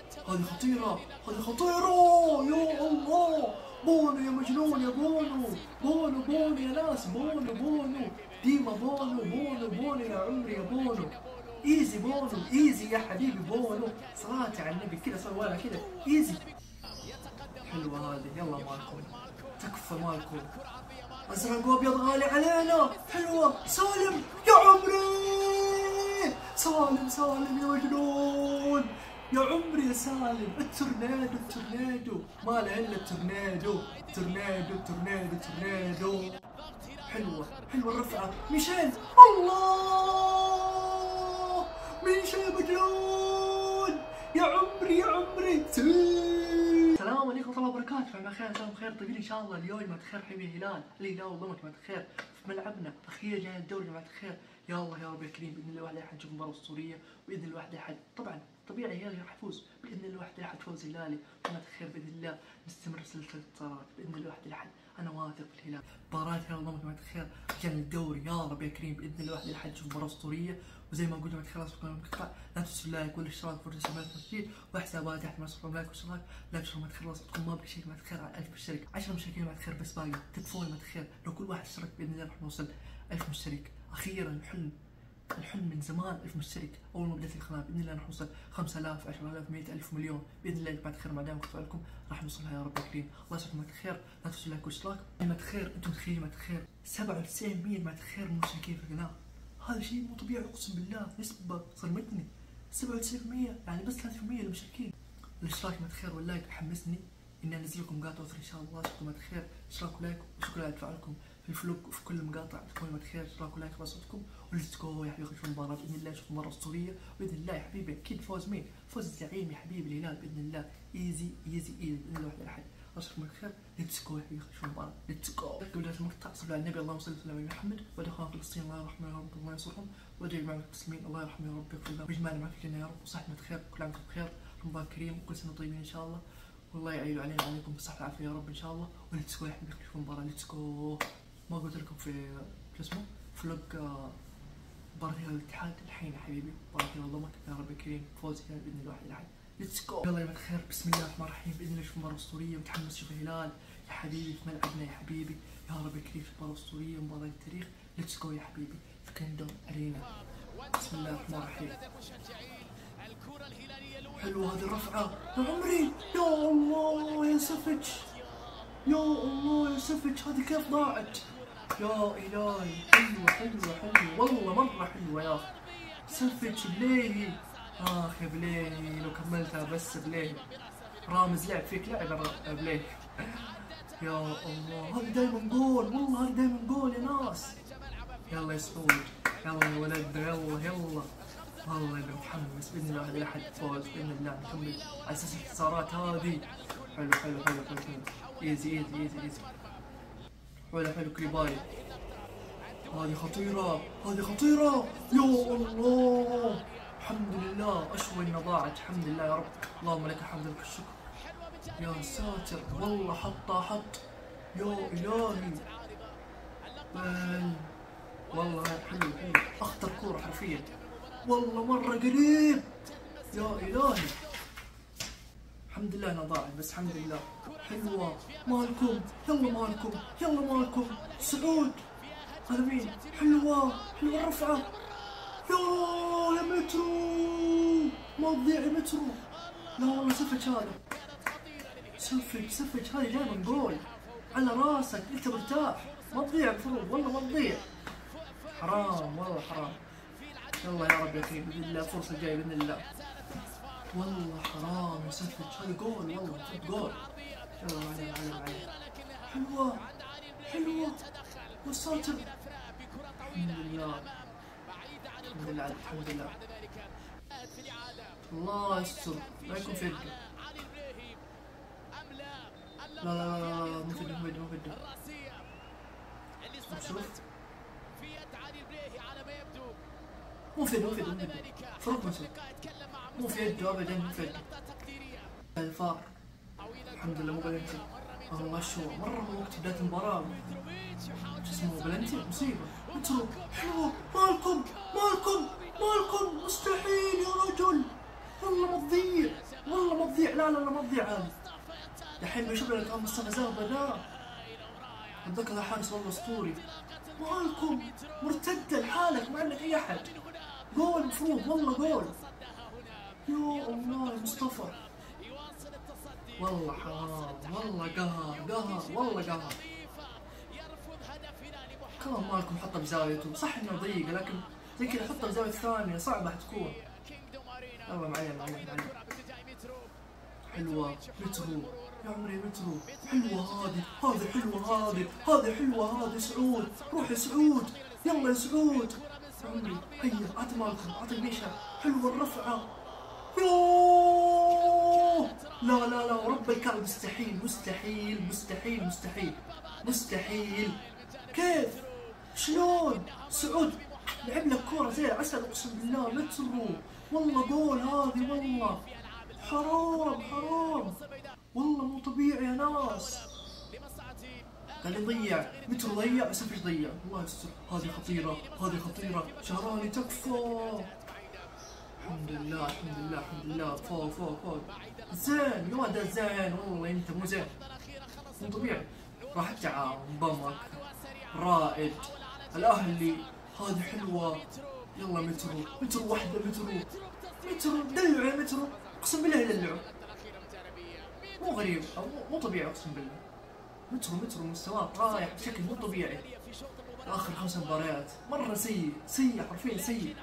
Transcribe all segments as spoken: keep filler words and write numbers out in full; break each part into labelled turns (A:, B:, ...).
A: هذه خطيرة، هذه خطيرة يا الله. بونو يا مجنون يا بونو، بونو بونو يا ناس، بونو بونو ديما بونو، بونو بونو يا عمري يا بونو. ايزي بونو، ايزي يا حبيبي بونو، صلاتي على النبي كذا سوي ولا كذا ايزي. حلوة هذه، يلا مالكم تكفى مالكم. ازرق وابيض غالي علينا، حلوة. سالم يا عمري، سالم سالم يا مجنون يا عمري يا سالم. التورنادو التورنادو ما له الا التورنادو، تورنادو تورنادو تورنادو. حلوة حلوة الرفعة. ميشيل، الله ميشيل مجنون يا عمري يا عمري. السلام عليكم ورحمة الله وبركاته. فما خير مساكم خير طيبين ان شاء الله. اليوم جماعة الخير حبيبي الهلال، الهلال والله جماعة الخير في ملعبنا اخيرا جانا الدوري جماعة الخير. يا الله يا رب يا كريم، باذن الله واحد احد نشوف مباراة اسطورية، باذن الله واحد احد طبعا طبيعي الهلال راح يفوز، باذن الله واحد احد فوز هلالي جماعة الخير. باذن الله نستمر في سلسلة الانتصارات، باذن الله واحد احد انا واثق في الهلال. مباراة يا الله جماعة الخير جانا الدوري، يا رب يا كريم باذن الله واحد احد نشوف مباراة اسطورية. وزي ما قلت جماعة الخير لا تنسوا اللايك والاشتراك في الرسالات والتسجيل وحسابات تحت ما صفر لايك واشتراك. لا تنسوا جماعة الخير وصلتكم ما بقي شيء جماعة الخير على ألف مشترك، عشرة مشتركين جماعة الخير بس باقي، تكفون جماعة الخير. لو كل واحد اشترك باذن الله راح نوصل ألف مشترك. اخيرا الحلم الحلم من زمان ألف مشترك. اول ما بدات القناه باذن الله راح نوصل خمسة آلاف عشرة آلاف مئة ألف مليون باذن الله جماعة الخير. ما دام كنت لكم راح نوصلها يا رب يا كريم. الله يسعدكم جماعة الخير. لا تنسوا اللايك والاشتراك جماعة الخير. انتم تخيلوا جماعة الخير سبعة وتسعين بالمئة جماعة الخير مشتركين في القناه، هذا شيء مو طبيعي اقسم بالله. نسبة صدمتني سبعة وتسعين بالمئة، يعني بس ثلاثة بالمئة اللي مشاركين. الاشتراك جماعة الخير واللايك حمسني اني انزل لكم مقاطع اخرى ان شاء الله. شكرا جماعة الخير، اشتراك ولايك وشكرا على تفاعلكم في الفلوق وفي كل مقاطع. تكونوا جماعة الخير اشتراك ولايك بصوتكم وليتس جو يا حبيبي. نشوف المباراة باذن الله، نشوف مباراة اسطورية باذن الله يا حبيبي. اكيد فوز مين؟ فوز الزعيم يا حبيبي الهلال باذن الله. ايزي ايزي ايزي باذن الله واحد احد. اشوفكم على خير. ليتس جو يا حبيبي نشوف المباراة ليتس جو. قبل بداية المقطع صلوا على النبي اللهم صل وسلم على محمد. وادعوا اخوان فلسطين الله يرحمه يا رب الله ينصرهم، وادعوا جميع المسلمين الله يرحمه يا رب يغفر لهم ويجمعنا معك الجنة يا رب. وصحة خير، كل عام وانتم بخير، رمضان كريم وكل سنة طيبين ان شاء الله. والله يعيد علينا وعليكم بالصحة والعافية يا رب ان شاء الله. وليتس جو يا حبيبي نشوف المباراة ليتس جو. ما قلت لكم في شو اسمه فلوق مباراة هلال الاتحاد الحين يا حبيبي. مباراة هلال ضمك يا رب الكريم فوز هلال باذن الله واحد احد. ليتس جو. يلا يا جماعة الخير بسم الله الرحمن الرحيم. باذن الله نشوف مباراة اسطورية متحمس اشوف الهلال يا حبيبي في ملعبنا يا حبيبي. يا رب الكريم في مباراة اسطورية مباراة التاريخ. ليتس جو يا حبيبي في كندوم ارينا. بسم الله الرحمن الرحيم. حلوة هذه الرفعة يا عمري. يا الله يا سفج، يا الله يا سفج هذه كيف ضاعت يا الهي. حلوة حلوة حلوة والله مرة حلوة يا سفج. بليهي اخ يا بليهي لو كملتها بس بليهي. رامز لعب فيك لعبة بليهي. يا الله هذه دايما جول، والله هذه دايما جول يا ناس. يلا يا سعود يلا يا ولدنا يلا يلا. والله اني متحمس باذن الله واحد احد فوز باذن الله. نكمل على اساس الانتصارات هذه. حلو حلو حلو حلو حلو ايزي ايزي ايزي ايزي. حلو حلو كريباي هذه خطيرة هذه خطيرة يا الله. الحمد لله اشوى انها ضاعت الحمد لله يا رب. اللهم لك الحمد لك الشكر يا ساتر. والله حطها حط يا الهي. بل والله حلو حلو اخطر كورة حرفيا والله مرة قريب يا الهي. الحمد لله انها ضاعت بس الحمد لله. حلوة مالكم يلا مالكم يلا مالكم. سعود هذا مين؟ حلوة حلوة الرفعة يا يا مترو ما تضيع يا مترو. لا والله سفج هذا سفج سفج هذه دائما جول على راسك انت مرتاح ما تضيع المفروض والله ما تضيع. حرام والله حرام. يلا يا رب يا كريم باذن الله فرصة جاية باذن الله. والله حرام يا سفج هذا جول والله فوت جول. يلا معنا معنا معنا. حلوة حلوة والساتر الحمد لله الحمد لله الحمد لله. الله يستر لا يكون في يده. لا لا لا لا مو في يده مو في يده مو في يده. شوف مو في يده مو في يده مو في يده. فروق مسوي مو في يده ابدا مو في يده. الفار الحمد لله مو بلنتي. والله شو مرة من وقت بداية المباراة شو اسمه بلنتي مصيبة. اترك حلوة مالكم مالكم مالكم مستحيل يا رجل. والله ما تضيع والله ما لا لا لا ما تضيع هذه. الحين بيشوف لنا كان مصطفى زاهبة ذا. اتذكر هذا حارس والله اسطوري. مالكم مرتدة لحالك ما عندك اي احد. جول المفروض والله جول. يا الله يا مصطفى. والله حرام والله قهر قهر والله قهر. كمان مالكم حطها بزاويته، صح انه ضيقة لكن زي كذا حطها بزاوية ثانية صعبة حتكون. يلا معي معي معي. حلوة مترو يا عمري مترو. حلوة هذه هذه حلوة هذه هذه حلوة هذه. سعود روح يا سعود يلا يا سعود يا عمري. هيا عطي مالكم عطي ميشا. حلوة الرفعة. يوه لا لا لا ورب الكعبة مستحيل مستحيل مستحيل مستحيل مستحيل. كيف شلون سعود لعب لك كورة زي عسل اقسم بالله. مترو والله جول هذه والله. حرام حرام والله مو طبيعي يا ناس. قال يضيع مترو ضيع بس ايش ضيع. الله يستر. هذه خطيرة هذه خطيرة. شهراني تكفى. الحمد لله الحمد لله الحمد لله. فوق فوق فوق. زين يا ولد زين والله انت مو زين مو طبيعي. راح التعاون ضمك رائد الاهلي. هذه حلوة. يلا مترو مترو واحدة مترو مترو دلعوا يا مترو اقسم بالله يدلعوا. مو غريب او مو طبيعي اقسم بالله. مترو مترو مستواه رايح بشكل مو طبيعي. اخر خمس مباريات مرة سيء سيء حرفيا سيء.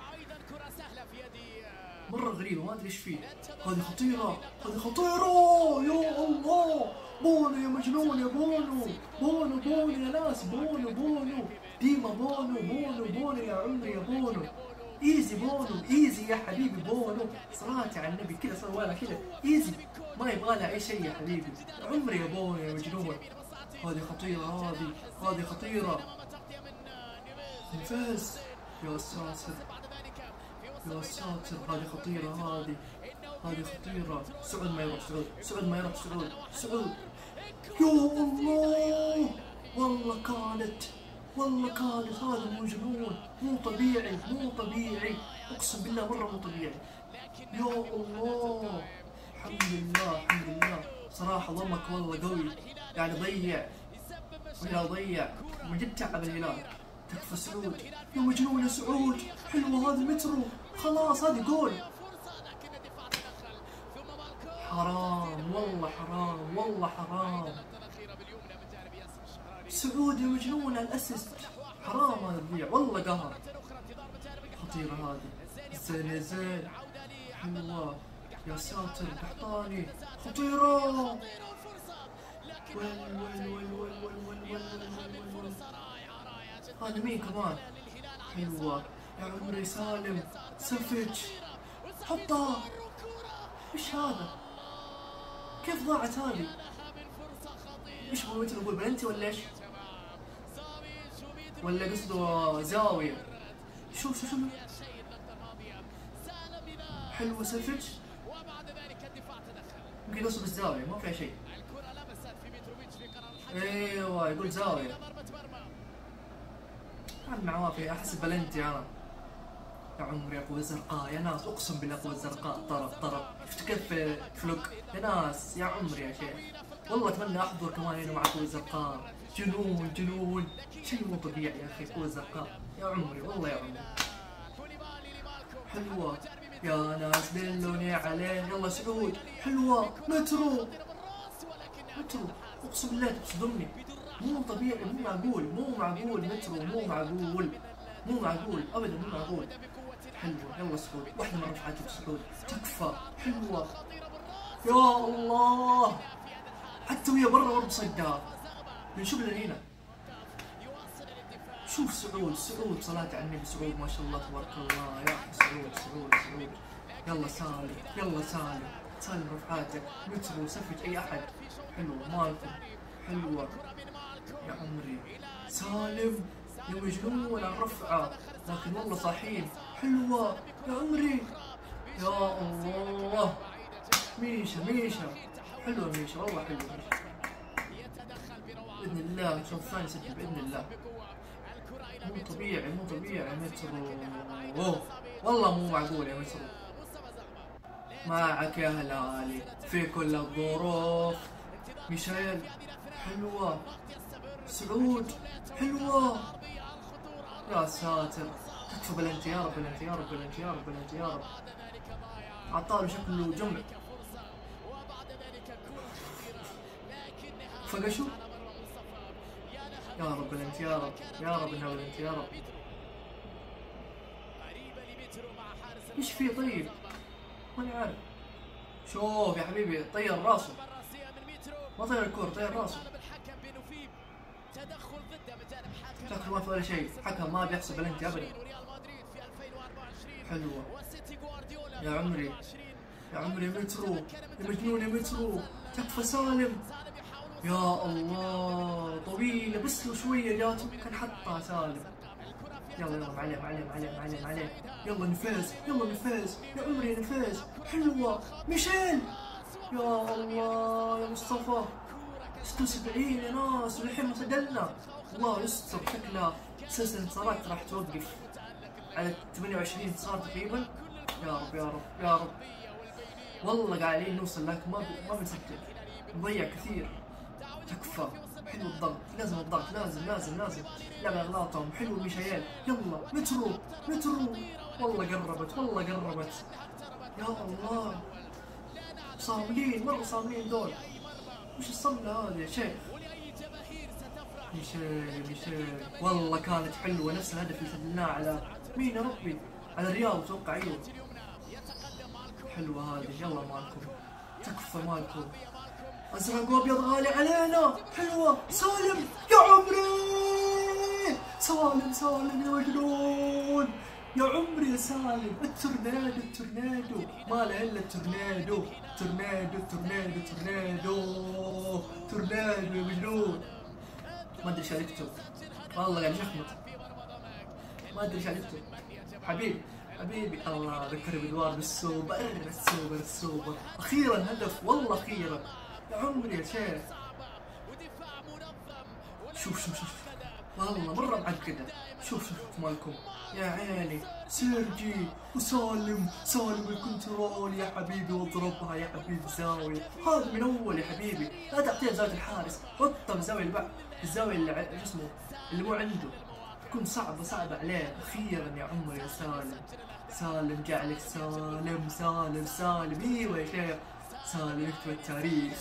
A: مرة غريبة ما ادري ايش فيه. هذه خطيرة هذه خطيرة يا الله. بونو يا مجنون يا بونو. بونو بونو يا ناس. بونو بونو ديما بونو بونو بونو يا عمري يا بونو. ايزي بونو ايزي يا حبيبي بونو. صلاتي على النبي كذا سوالها كذا ايزي ما يبغى لها اي شيء يا حبيبي. عمري يا بونو يا مجنون. هذه خطيرة هذه هذه خطيرة. نفاس يا ساتر يا ساتر. هذه خطيرة هذه هذه خطيرة. سعود ما يروح سعود سعود ما يروح سعود سعود. يا الله والله كانت والله كانت. هذا مجنون مو طبيعي مو طبيعي اقسم بالله مرة مو طبيعي. يا الله الحمد لله الحمد لله. صراحة ضمك والله قوي يعني ضيع ولا ضيع من جد تعب الهلال. تكفى سعود يا مجنون يا سعود. حلوة هذه مترو خلاص هذه جول. حرام والله حرام والله حرام. سعود يا مجنون الاسيست. حرام هذا تضيع والله قهر. خطيرة هذه. زين يا زين. حلوة يا ساتر قحطاني. خطيرة. وين وين وين وين وين وين وين وين. هذا مين كمان. حلوة يا عمري سالم. سفج حطها. ايش هذا كيف ضاعت هذه. ايش هو متى نقول بلنتي ولا ايش ولا قصده زاوية. شوف شوف شوف حلوة سفج. يمكن قصده بالزاوية ما فيها شيء. ايوه يقول زاوية. انا عوافي احس بلنتي انا. يا عمري قوة زرقاء يا ناس اقسم بالله قوة زرقاء. طرف طرف شفت كيف فلوك يا ناس. يا عمري يا شيخ والله اتمنى احضر كمان هنا مع قوة زرقاء. جنون جنون شيء مو طبيعي يا اخي. قوة زرقاء يا عمري والله يا عمري. حلوة يا ناس دلوني عليه. يلا سعود. حلوة مترو مترو اقسم بالله تصدمني. مو طبيعي مو معقول مو معقول. مترو مو معقول مو معقول ابدا مو معقول. حلوة يلا سعود. واحدة من رفعاتي بسعود تكفى. حلوة يا الله. حتى وهي برا برضه صدها. بنشوف لنا هنا. شوف سعود سعود صلاة على النبي. سعود ما شاء الله تبارك الله. يا اخي سعود سعود سعود. يلا سالم يلا سالم سالم رفعاتك. مترو سفج اي احد. حلوة مالكم. حلوة يا عمري سالم يا مجنون على الرفعة لكن والله صاحين. حلوة يا عمري يا الله. ميشا ميشا حلوة ميشا والله حلوة ميشا. بإذن الله الشوط الثاني سجل بإذن الله. مو طبيعي مو طبيعي مترو. أوه والله مو معقول يا مترو. معك يا هلالي في كل الظروف. ميشيل حلوة. سعود حلوة. يا ساتر تكفى بلنتي يا رب بلنتي يا رب بلنتي يا رب بلنتي يا رب. عطاله شكله جمع. فقشوا يا رب بلنتي يا رب يا رب انها بلنتي يا رب. ايش في طيب؟ ماني عارف. شوف يا حبيبي طير راسه. ما طير الكورة طير راسه. شكله ما في ولا شيء. حكم ما بيحسب بلنتي ابدا. حلوة يا عمري يا عمري. مترو يا مجنون يا مترو. تكفى سالم. يا الله طويلة بس لو شوية جاته كان حطها سالم. يلا يلا معلم معلم معلم معلم معلم. يلا نفاز يلا نفاز يا عمري نفاز. حلوة ميشيل. يا الله يا مصطفى. ستة وسبعين يا ناس وللحين ما سجلنا. الله يستر. شكلها سلسلة انتصارات راح توقف على ثمانية وعشرين انتصار تقريبا. يا رب يا رب يا رب. والله قاعدين نوصل لكن ما ما بنسجل. نضيع كثير. تكفى. حلو الضغط. لازم الضغط لازم لازم لازم. لعب اغلاطهم. حلو ميشيل. يلا مترو مترو. والله قربت والله قربت. يا الله صاملين مرة صاملين دول. وش الصملة هذه يا شيخ؟ ميشيل ميشيل والله كانت حلوة. نفس الهدف اللي سجلناه على مين يا ربي؟ على الرياض اتوقع. ايوه حلوة هذه. يلا مالكم تكفى مالكم. ازرق وابيض غالي علينا. حلوة سالم يا عمري. سالم سالم يا مجنون يا عمري يا سالم. التورنادو التورنادو ما له الا التورنادو. تورنادو تورنادو تورنادو تورنادو يا مجنون. ما ادري ايش يكتب والله قاعد يشخمط. ما ادري ايش يكتب. حبيبي حبيبي الله ذكرني بدوار بالسوبر السوبر السوبر. اخيرا هدف والله اخيرا يا عمري يا شيخ. شوف شوف شوف والله مرة معقدة. شوف شوف مالكم يا عيني. سيرجي وسالم سالم الكنترول يا حبيبي واضربها يا حبيبي زاوية. هذا من اول يا حبيبي. لا تعطيها زاوية الحارس. حطها بالزاوية اللي بعد الزاوية اللي شو اسمه اللي مو عنده. تكون صعبة صعبة عليه. أخيرا يا عمري يا سالم. سالم جعلك سالم سالم سالم. ايوه يا شيخ سالم يكتب التاريخ.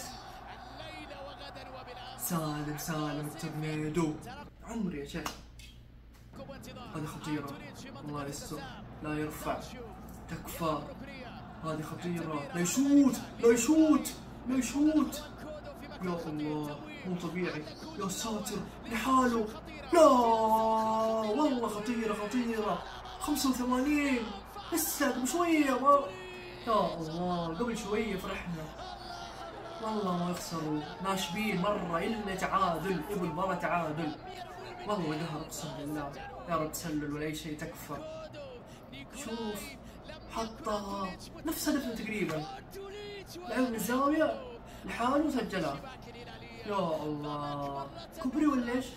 A: سالم سالم التورنيدو. عمري يا شيخ. هذه خطيرة الله يستر. لا يرفع. تكفى. هذه خطيرة. لا يشوت لا يشوت لا يشوت. يا الله مو طبيعي. يا ساتر لحاله. لا والله خطيرة خطيرة. خمسة وثمانين لسه قبل شوية ما. يا الله قبل شوية فرحنا والله ما يخسروا. ناشبين مرة إلا تعادل. ابو البرا تعادل. والله قهر اقسم بالله. يا رب تسلل ولا اي شيء. تكفى. شوف حطها نفس هدفنا تقريبا. لعب من الزاوية لحاله وسجلها. يا الله كوبري ولا ايش؟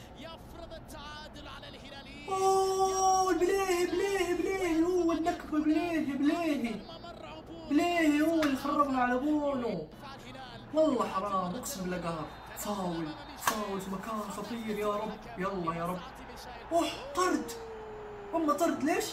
A: اوه بليهي بليهي بليهي هو النكبة. بليهي بليهي بليهي هو اللي خربنا على بونو. والله حرام اقسم بالله قهر. فاول فاول في مكان خطير. يا رب يلا يا رب. اوه طرد. والله طرد ليش؟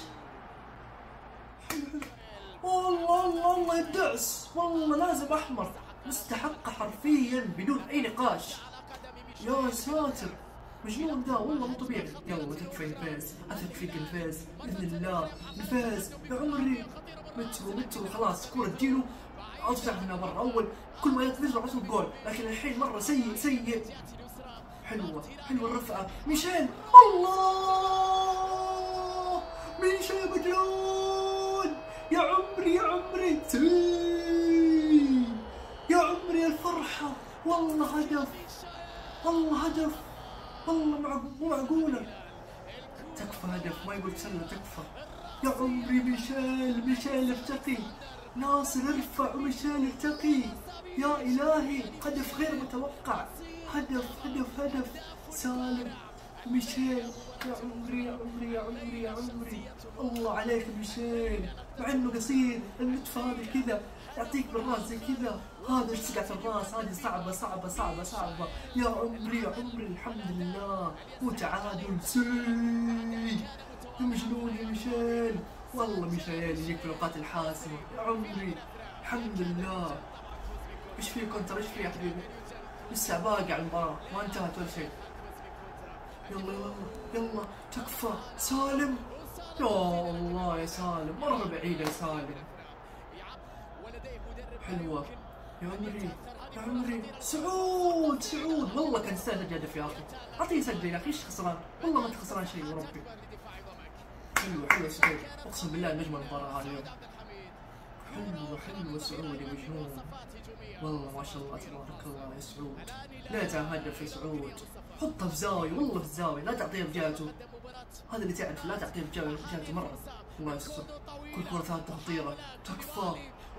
A: والله والله والله الدعس. والله لازم احمر. مستحقة حرفيا بدون اي نقاش. يا ساتر مجنون ذا والله مو طبيعي. يلا تكفى نفاز. اثق فيك نفاز باذن الله. نفاز يا عمري. مترو مترو خلاص كورة تجيله اطلع منها مرة. اول كل ما يطلع على جول لكن الحين مرة سيء سيء. حلوة حلوة الرفعة. ميشيل الله ميشيل مجنون يا عمري يا عمري. يا عمري الفرحة. والله هدف والله هدف والله مو معقولة. تكفى هدف ما يقول تسلل. تكفى يا عمري. ميشيل ميشيل ارتقي. ناصر ارفع وميشيل ارتقي. يا إلهي هدف غير متوقع. هدف هدف هدف. سالم ميشيل يا عمري يا عمري يا عمري يا عمري. الله عليك ميشيل. مع انه قصير النتفة هذه كذا يعطيك بالراس زي كذا، هذا ارتقعة الراس، هذه صعبة صعبة صعبة صعبة. يا عمري يا عمري الحمد لله، وتعادل سي. يا مجنون يا ميشيل، والله ميشيل يجيك في الأوقات الحاسمة. يا عمري الحمد لله. ايش في كونتر؟ ايش في يا حبيبي؟ لسه باقي على المباراة، ما انتهت ولا شيء. يلا يلا يلا تكفى سالم. يا الله يا سالم، مرة بعيدة يا سالم. حلوة يا عمري يا عمري. سعود سعود والله كان يستاهل هدف يا اخي، اعطيه سجل يا اخي، ايش خسران؟ والله ما انت خسران شيء وربي. حلوة حلوة سعود، اقسم بالله نجم المباراة هذه اليوم. حلوة حلوة سعود يا مجنون، والله ما شاء الله تبارك الله يا سعود. لا تهدف يا سعود، حطه في زاوية، والله في الزاوية، لا تعطيه بجهته. هذا اللي تعرف، لا تعطيه بجهته مرة. الله يستر، كل كرة ثابتة خطيرة، تكفى.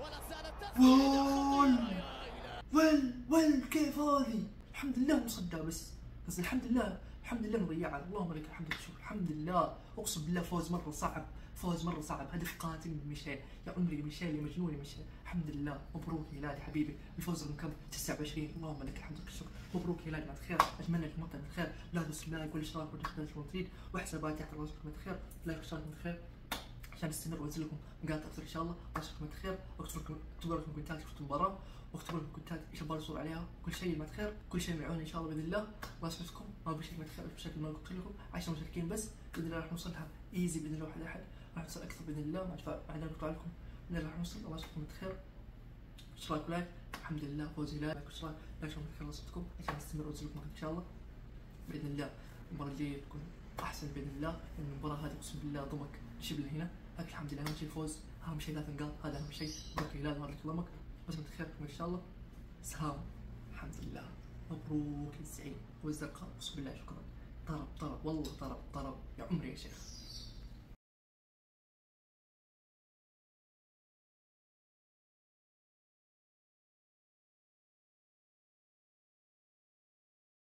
A: وول ويل ويل كيف هذه؟ الحمد لله مصدق، بس بس الحمد لله الحمد لله مضيعة. اللهم لك الحمد والشكر، الحمد لله. اقسم بالله فوز مرة صعب، فوز مرة صعب، هدف قاتل من ميشيل. يا عمري يا ميشيل يا مجنون يا ميشيل، الحمد لله. مبروك يا هلالي حبيبي، الفوز رقم تسعة وعشرين. اللهم لك الحمد والشكر، مبروك يا هلالي، خير. اتمنى لك مقطع من خير، لا تنسوا اللايك والاشتراك والتحديث المفيد وحسابات تحت راسكم من خير، لايك واشتراك من خير عشان استمر وانزل لكم مقاطع اكثر ان شاء الله. راسكم خير، اكتبوا لكم اكتبوا لكم كومنتات شفتوا المباراه، واكتبوا لكم كومنتات ايش ابغى اصور عليها. كل شيء ما خير، كل شيء معون ان شاء الله باذن الله. الله يسعدكم، ما بشكل ما خير بشكل ما قلت لكم عشرة مشاركين بس باذن الله راح نوصلها ايزي باذن الله، واحد احد راح نوصل اكثر باذن الله مع مع اللي قلت لكم باذن الله راح نوصل. الله يسعدكم خير، اشتراك ولايك. الحمد لله فوز هلال، لايك واشتراك، لا شكرا خير. الله يسعدكم عشان نستمر وانزل لكم ان شاء الله باذن الله. المباراه الجايه تكون احسن باذن الله، لان المباراه هذه اقسم بالله ضمك شبل هنا، لكن الحمد لله اهم شيء الفوز، اهم شيء ثلاث نقاط، هذا اهم شيء. مبروك الهلال، بارك الله فيك، بس خيركم ان شاء الله. سهام الحمد لله، مبروك الزعيم والزرقاء، اقسم بالله شكرا. طرب طرب والله، طرب طرب يا عمري يا شيخ.